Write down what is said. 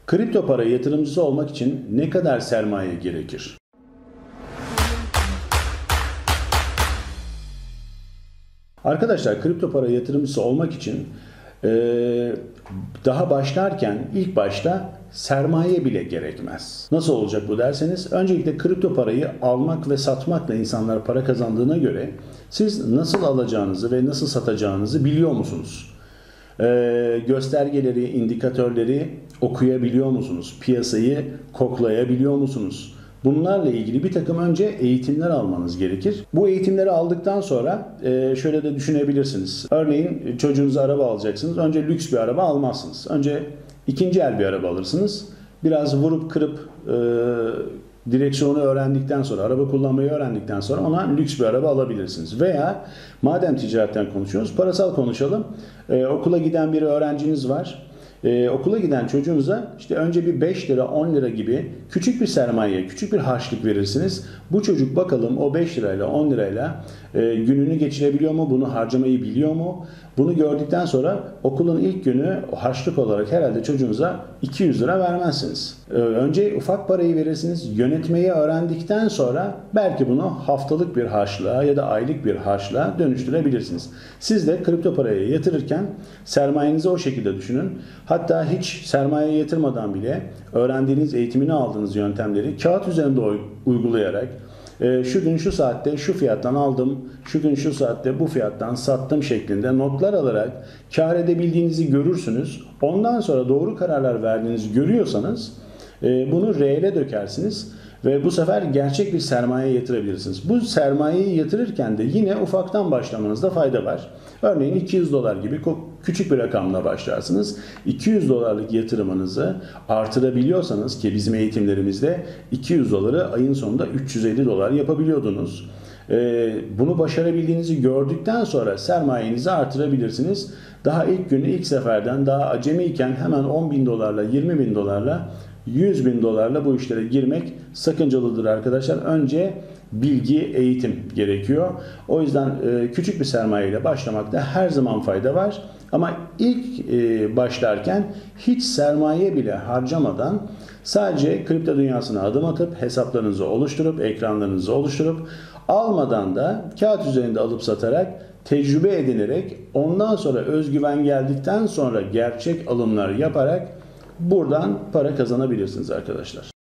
Kripto para yatırımcısı olmak için ne kadar sermaye gerekir? Arkadaşlar, kripto para yatırımcısı olmak için daha başlarken ilk başta sermaye bile gerekmez. Nasıl olacak bu derseniz, öncelikle kripto parayı almak ve satmakla insanlar para kazandığına göre siz nasıl alacağınızı ve nasıl satacağınızı biliyor musunuz? Göstergeleri, indikatörleri okuyabiliyor musunuz? Piyasayı koklayabiliyor musunuz? Bunlarla ilgili bir takım önce eğitimler almanız gerekir. Bu eğitimleri aldıktan sonra şöyle de düşünebilirsiniz. Örneğin çocuğunuza araba alacaksınız. Önce lüks bir araba almazsınız. Önce ikinci el bir araba alırsınız. Biraz vurup kırıp direksiyonu öğrendikten sonra, araba kullanmayı öğrendikten sonra ona lüks bir araba alabilirsiniz. Veya madem ticaretten konuşuyoruz, parasal konuşalım. Okula giden bir öğrenciniz var. Okula giden çocuğunuza işte önce bir 5 lira 10 lira gibi küçük bir sermaye, küçük bir harçlık verirsiniz. Bu çocuk bakalım o 5 lirayla 10 lirayla gününü geçirebiliyor mu? Bunu harcamayı biliyor mu? Bunu gördükten sonra okulun ilk günü harçlık olarak herhalde çocuğunuza 200 lira vermezsiniz. Önce ufak parayı verirsiniz. Yönetmeyi öğrendikten sonra belki bunu haftalık bir harçlığa ya da aylık bir harçlığa dönüştürebilirsiniz. Siz de kripto paraya yatırırken sermayenizi o şekilde düşünün. Hatta hiç sermaye yatırmadan bile öğrendiğiniz, eğitimini aldığınız yöntemleri kağıt üzerinde uygulayarak şu gün şu saatte şu fiyattan aldım, şu gün şu saatte bu fiyattan sattım şeklinde notlar alarak kar edebildiğinizi görürsünüz. Ondan sonra doğru kararlar verdiğinizi görüyorsanız bunu reele dökersiniz ve bu sefer gerçek bir sermaye yatırabilirsiniz. Bu sermayeyi yatırırken de yine ufaktan başlamanızda fayda var. Örneğin 200 dolar gibi küçük bir rakamla başlarsınız. 200 dolarlık yatırımınızı artırabiliyorsanız, ki bizim eğitimlerimizde 200 doları ayın sonunda 350 dolar yapabiliyordunuz. Bunu başarabildiğinizi gördükten sonra sermayenizi artırabilirsiniz. Daha ilk günü ilk seferden daha acemiyken hemen 10 bin dolarla 20 bin dolarla 100 bin dolarla bu işlere girmek sakıncalıdır arkadaşlar. Önce bilgi, eğitim gerekiyor. O yüzden küçük bir sermayeyle başlamakta her zaman fayda var. Ama ilk başlarken hiç sermaye bile harcamadan sadece kripto dünyasına adım atıp hesaplarınızı oluşturup ekranlarınızı oluşturup almadan da kağıt üzerinde alıp satarak tecrübe edinerek ondan sonra özgüven geldikten sonra gerçek alımlar yaparak buradan para kazanabilirsiniz arkadaşlar.